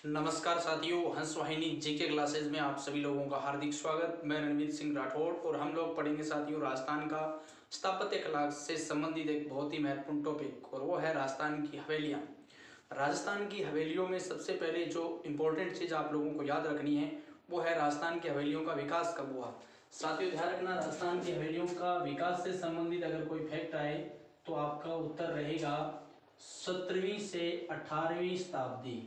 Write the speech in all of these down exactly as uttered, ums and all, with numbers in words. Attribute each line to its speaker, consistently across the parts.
Speaker 1: नमस्कार साथियों, हंस वाहिनी जीके क्लासेस में आप सभी लोगों का हार्दिक स्वागत। मैं रणवीर सिंह राठौड़ और हम लोग पढ़ेंगे साथियों राजस्थान का स्थापत्य कला से संबंधित एक बहुत ही महत्वपूर्ण टॉपिक, और वो है राजस्थान की हवेलियाँ। राजस्थान की हवेलियों में सबसे पहले जो इम्पोर्टेंट चीज़ आप लोगों को याद रखनी है वो है राजस्थान की हवेलियों का विकास कब हुआ। साथियों ध्यान रखना, राजस्थान की हवेलियों का विकास से संबंधित अगर कोई फैक्ट आए तो आपका उत्तर रहेगा सत्रहवीं से अठारहवीं शताब्दी।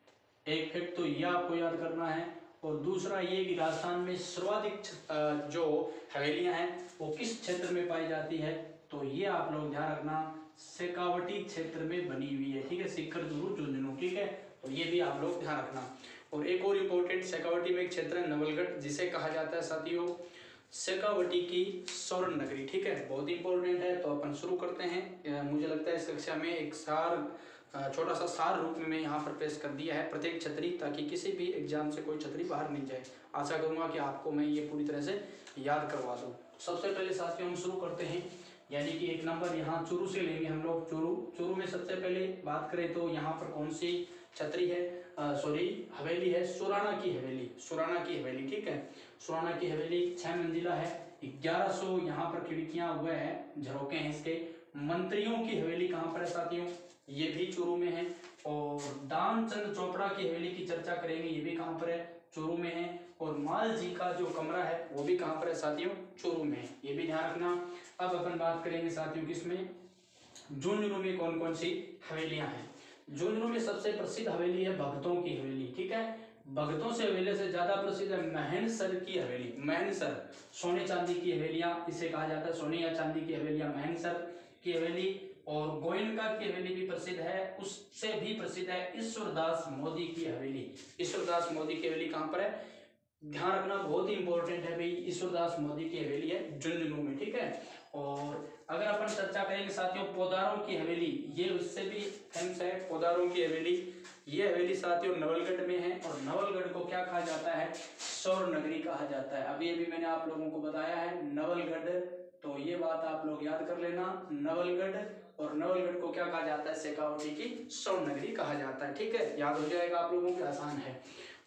Speaker 1: एक फैक्ट तो यह आपको याद करना है, और दूसरा ये कि राजस्थान में सर्वाधिक जो हवेलियां हैं वो किस क्षेत्र में पाई जाती है, तो ये आप लोग ध्यान रखना शेखावटी क्षेत्र में बनी हुई है। ठीक है, सिक्कर जरूर झुंझुनू। ठीक है, तो ये भी आप लोग ध्यान रखना। और एक और इम्पोर्टेंट शेखावटी में एक क्षेत्र है नवलगढ़, जिसे कहा जाता है साथियों शेखावटी की स्वर्ण नगरी। ठीक है, बहुत इंपॉर्टेंट है। तो अपन शुरू करते हैं। मुझे लगता है इस कक्षा में एक सार छोटा सा सार रूप में मैं यहाँ पर पेश कर दिया है प्रत्येक छतरी, ताकि किसी भी एग्जाम से कोई छतरी बाहर नहीं जाए। आशा करूंगा कि आपको मैं ये पूरी तरह से याद करवा दूँ। सबसे पहले साथियों हम शुरू करते हैं, यानी कि एक नंबर यहाँ चूरू से लेंगे हम लोग। चूरू चूरू में सबसे पहले बात करें तो यहाँ पर कौन सी छतरी है, सॉरी हवेली है, सुराणा की हवेली। सुराणा की हवेली, ठीक है, सुराणा की हवेली छह मंजिला है, ग्यारह सौ यहाँ पर खिड़कियां हुए हैं, झरोके हैं इसके। मंत्रियों की हवेली कहाँ पर है साथियों, ये भी चूरू में है। और दानचंद चोपड़ा की हवेली की चर्चा करेंगे, ये भी कहाँ पर है, चूरू में है। और माल जी का जो कमरा है वो भी कहाँ पर है साथियों, चूरू में है, ये भी ध्यान रखना। अब अपन बात करेंगे साथियों किसमें, झुंझुनू में कौन कौन सी हवेलियां हैं। झुंझुनू में सबसे प्रसिद्ध हवेली है भगतों की हवेली। ठीक है, भगतों से हवेली से ज्यादा प्रसिद्ध है महनसर की हवेली। महनसर सोने चांदी की हवेलियां, इसे कहा जाता है सोने या चांदी की हवेलियां, महनसर की हवेली। और गोयनका की हवेली भी प्रसिद्ध है, उससे भी प्रसिद्ध है ईश्वरदास मोदी की हवेली। ईश्वरदास मोदी की हवेली कहाँ पर है, ध्यान रखना, बहुत ही इंपॉर्टेंट है भाई, ईश्वरदास मोदी की हवेली है झुंझुनू में। ठीक है, और अगर अपन चर्चा करेंगे साथियों पोदारों की हवेली, ये उससे भी फेमस है पोदारों की हवेली। ये हवेली साथियों नवलगढ़ में है, और नवलगढ़ को क्या कहा जाता है, स्वर्ण नगरी कहा जाता है। अभी अभी मैंने आप लोगों को बताया है नवलगढ़, तो ये बात आप लोग याद कर लेना, नवलगढ़ और नवलगढ़ को क्या कहा जाता है, शेखावटी की स्वर्ण नगरी कहा जाता है। ठीक है, याद हो जाएगा आप लोगों के, आसान है।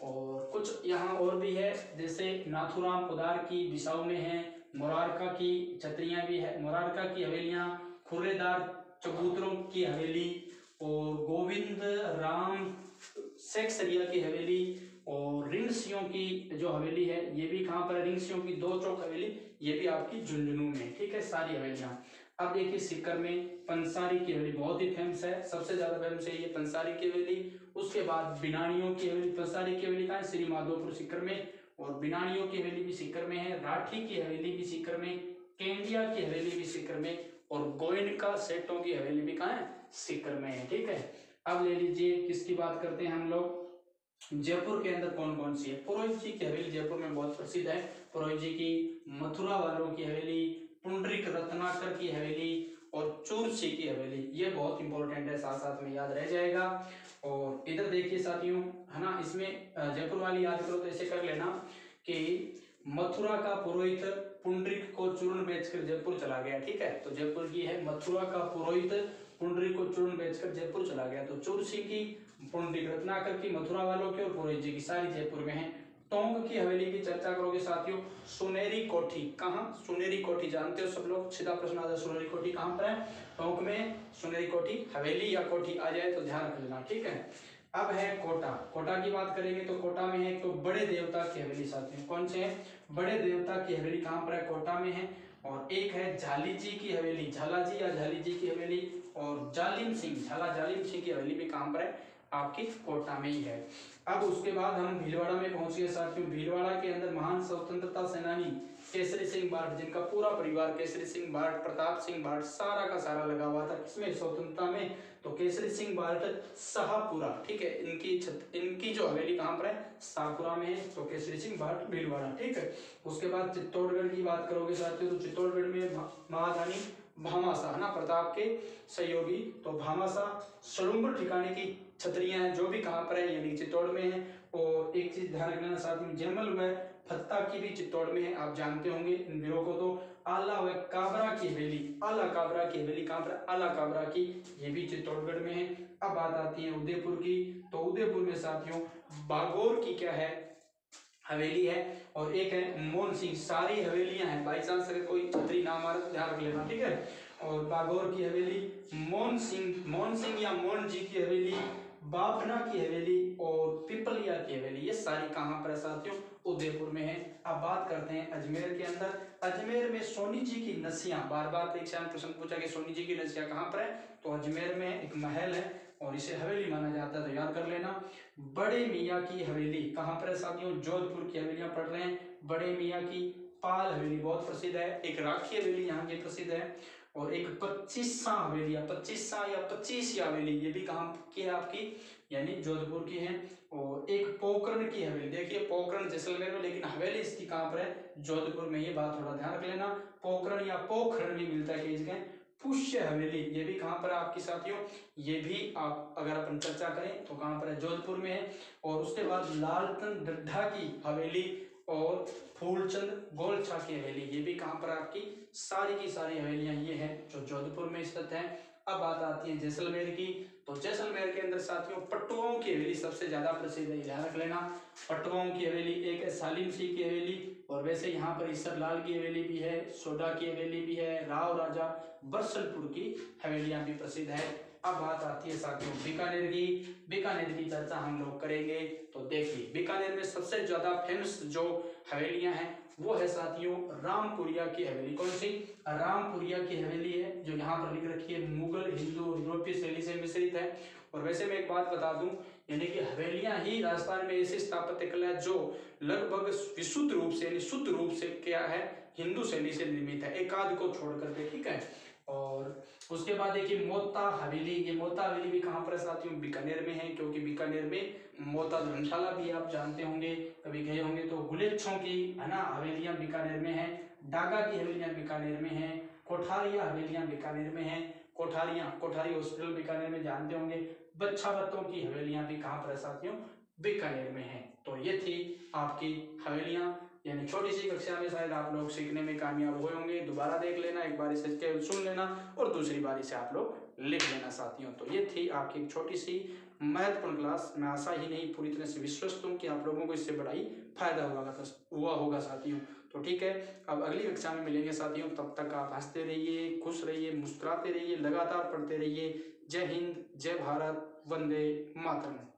Speaker 1: और कुछ यहाँ और भी है, जैसे नाथुराम पोदार की बिसाऊ में है, मोरारका की छतरियां भी है, मोरारका की हवेलियां, खुर्रेदार चबूतरों की हवेली, और गोविंद राम सेक्सरिया की हवेली, और रिंगसियों की जो हवेली है ये भी कहाँ पर है, रिंगसियों की दो चौक हवेली, ये भी आपकी झुंझुनू में। ठीक है, सारी हवेलियां। अब देखिए सीकर में पंसारी की हवेली बहुत ही फेमस है, सबसे ज्यादा फेमस है ये पंसारी की हवेली। उसके बाद बिनानियों की हवेली, पंसारी की हवेली कहाँ है, श्री माधोपुर सीकर में, और बिनानियों की हवेली भी सीकर में है, राठी की हवेली भी सीकर में, केंडिया की हवेली भी सीकर में, और गोयनका सेठों की हवेली भी कहाँ है, सीकर में है। ठीक है, अब ले लीजिए किसकी बात करते हैं हम लोग, जयपुर के अंदर कौन कौन सी है। पुरोहित जी की हवेली जयपुर में बहुत प्रसिद्ध है, पुरोहित जी की, मथुरा वालों की हवेली, पुंडरीक रत्नाकर की हवेली, और चूरसी की हवेली, ये बहुत इंपॉर्टेंट है, साथ साथ में याद रह जाएगा। और इधर देखिए साथियों, है ना, इसमें जयपुर वाली याद करो तो ऐसे कर लेना कि मथुरा का पुरोहित पुंडरीक को चूर्ण बेचकर जयपुर चला गया। ठीक है, तो जयपुर की है, मथुरा का पुरोहित पुंडरीक को चूर्ण बेचकर जयपुर चला गया। तो चूरसी की, पुंडरीक रत्नाकर की, मथुरा वालों की, और पुरोहित जी की, सारी जयपुर में है। टोंक की हवेली की चर्चा करोगे साथियों, सुनेरी कोठी, कहाँ, सुनेरी कोठी जानते हो सब लोग, सीधा प्रश्न आ जाए, सुनेरी कोठी कहाँ पर है, टोंक में सुनेरी कोठी हवेली या कोठी आ जाए तो ध्यान रख लेना। ठीक है, अब है कोटा। कोटा की बात करेंगे तो कोटा में है तो बड़े देवता की हवेली साथियों, कौन से है, बड़े देवता की हवेली कहाँ पर है, कोटा में है। और एक है झाली जी की हवेली, झाला जी या झाली जी की हवेली, और जालिम सिंह, झाला जालिम सिंह की हवेली भी कहाँ पर है, आपकी कोटा में ही है। अब उसके बाद हम भीलवाड़ा में पहुंच गए साथियों। भीलवाड़ा के अंदर महान स्वतंत्रता सेनानी केसरी सिंह बार्ट, जिनका पूरा परिवार केसरी सिंह बार्ट, प्रताप सिंह बार्ट, सारा का सारा लगा हुआ था किसमें, स्वतंत्रता में, तो केसरी सिंह बार्ट शाहपुरा। ठीक है, इनकी छत, इनकी जो हवेली कहाँ पर है, शाहपुरा में है, तो केसरी सिंह बार्ट भीलवाड़ा। ठीक है, उसके बाद चित्तौड़गढ़ की बात करोगे साथियों तो चित्तौड़गढ़ में महारानी भामाशाह, है ना, प्रताप के सहयोगी, तो भामाशाह सलुम्बर ठिकाने की छतरियां हैं, जो भी कहाँ पर है, यानी चित्तौड़ में है। और एक चीज ध्यान रखना साथियों, जयमल व फत्ता की भी चित्तौड़ में है, आप जानते होंगे इन वीरों को। तो आला व काबरा की हवेली, आला काबरा की हवेली कहाँ पर? आला काबरा की, ये भी चित्तौड़गढ़ में है। अब बात आती है उदयपुर की, तो उदयपुर में साथियों बागोर की क्या है? हवेली है। और एक है मोहन सिंह, सारी हवेलियां हैं, बाई चांस अगर कोई छतरी नाम आ रहा है ध्यान रख लेना, ठीक है। और बागौर की हवेली, मोहन सिंह मोहन सिंह या मोहन जी की हवेली, बाफना की हवेली और पिपलिया की हवेली, ये सारी कहाँ पर है साथियों? उदयपुर में है। अब बात करते हैं अजमेर के अंदर। अजमेर में सोनी जी की नसियां, बार बार परीक्षा में प्रश्न पूछा कि सोनी जी की नसियां कहाँ पर है, तो अजमेर में एक महल है और इसे हवेली माना जाता है, तो याद कर लेना। बड़े मियाँ की हवेली कहाँ पर है साथियों? जोधपुर की हवेलियां पढ़ रहे हैं। बड़े मियाँ की पाल हवेली बहुत प्रसिद्ध है। एक राखी हवेली यहाँ की प्रसिद्ध है। और एक पच्चीसा हवेलियां, पच्चीसा या पच्चीस हवेली, ये भी कहाँ की है आपकी? यानी जोधपुर की है। और एक पोकरण की हवेली, देखिए पोकरण जैसलमेर में, लेकिन हवेली इसकी कहाँ पर है? जोधपुर में। ये बात थोड़ा ध्यान रख लेना। पोकरण या पोखरण भी मिलता है कई जगह। पुष्य हवेली, ये भी कहाँ पर है आपकी साथियों? ये भी आप अगर अपन चर्चा करें तो कहाँ पर है? जोधपुर में है। और उसके बाद लालचंद गड्ढा की हवेली और फूलचंद गोलछा की हवेली, ये भी कहाँ पर आपकी? सारी की सारी हवेलियां ये हैं जो जोधपुर में स्थित हैं। अब बात आती है जैसलमेर की, तो जैसलमेर के अंदर साथियों पटवाओं की हवेली सबसे ज्यादा प्रसिद्ध है, ध्यान रख लेना। पटवाओं की हवेली, एक है सालिम सिंह की हवेली, और वैसे यहाँ पर ईसर लाल की हवेली भी है, सोडा की हवेली भी है, राव राजा बरसलपुर की हवेलियां भी प्रसिद्ध है। अब बात आती है साथियों बीकानेर की। बीकानेर की चर्चा हम लोग करेंगे, तो देखिए बीकानेर में सबसे ज्यादा फेमस जो हवेलियां हैं वो है साथियों रामपुरिया की हवेली। कौन सी? रामपुरिया की हवेली है, जो यहाँ पर लिख रखी है, मुगल, हिंदू और यूरोपीय शैली से मिश्रित है। और वैसे मैं एक बात बता दूं, यानी कि हवेलियां ही राजस्थान में ऐसी स्थापत्य कला है जो लगभग विशुद्ध रूप से यानी शुद्ध रूप से क्या है? हिंदू शैली से निर्मित है, एक आध को छोड़ करके, ठीक है। और उसके बाद देखिए मोता हवेली, ये मोता हवेली भी कहाँ पर है साथियों? बीकानेर में है, क्योंकि बीकानेर में मोता धर्मशाला भी आप जानते होंगे, कभी गए होंगे तो। गुलेच्छों की है ना हवेलियां बीकानेर में है। डागा की हवेलियां बीकानेर में है। कोठारिया हवेलियां बीकानेर में है। कोठारियां कोठारी हॉस्पिटल बीकानेर में जानते होंगे। बच्छावतों की हवेलियां भी कहाँ पर है साथियों? बीकानेर में है। तो ये थी आपकी हवेलियां, यानी छोटी सी कक्षा में शायद आप लोग सीखने में कामयाब हुए होंगे। दोबारा देख लेना, एक बार इसे केवल सुन लेना और दूसरी बारी से आप लोग लिख लेना साथियों। तो ये थी आपकी एक छोटी सी महत्वपूर्ण क्लास। मैं आशा ही नहीं पूरी तरह से विश्वस्त हूँ कि आप लोगों को इससे बड़ा ही फायदा हुआ हुआ होगा साथियों। तो ठीक है, अब अगली कक्षा में मिलेंगे साथियों। तब तक आप हंसते रहिए, खुश रहिए, मुस्कुराते रहिए, लगातार पढ़ते रहिए। जय हिंद, जय भारत, वंदे मातरम।